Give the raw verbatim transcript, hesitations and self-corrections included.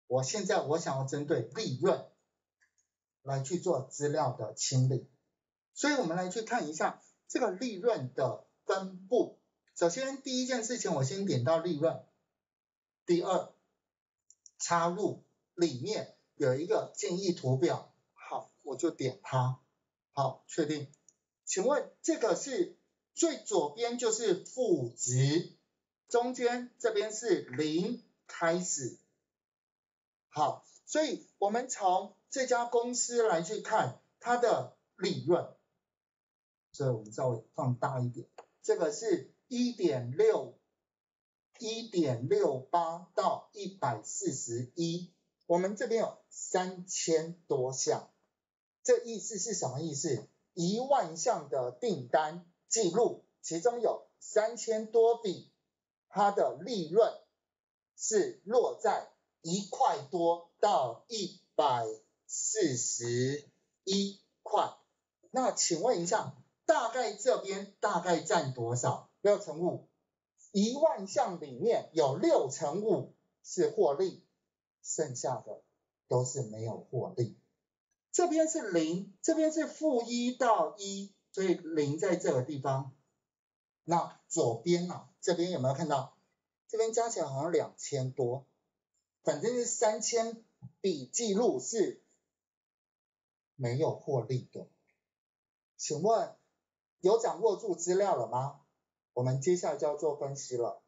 我现在我想要针对利润来去做资料的清理，所以我们来去看一下这个利润的分布。首先第一件事情，我先点到利润。第二，插入里面有一个建议图表，好，我就点它，好，确定。请问这个是最左边就是负值，中间这边是零开始，好，所以我们从这家公司来去看它的利润，所以我们稍微放大一点，这个是 一点六 一点六八 到一百四十一，我们这边有三千多项，这意思是什么意思？一万项的订单记录，其中有三千多笔，它的利润是落在一块多到一百四十一块。那请问一下，大概这边大概占多少？六乘五，一万项里面有六乘五是获利，剩下的都是没有获利。这边是零，这边是负一到一，所以零在这个地方。那左边啊，这边有没有看到？这边加起来好像两千多，反正是三千笔记录是没有获利的。请问有掌握住资料了吗？我们接下来就要做分析了。